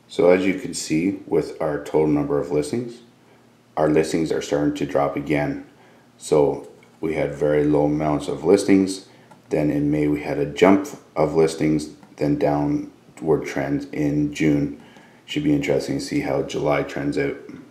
So as you can see with our total number of listings, our listings are starting to drop again. So we had very low amounts of listings. Then in May we had a jump of listings, then downward trend in June. Should be interesting to see how July trends out.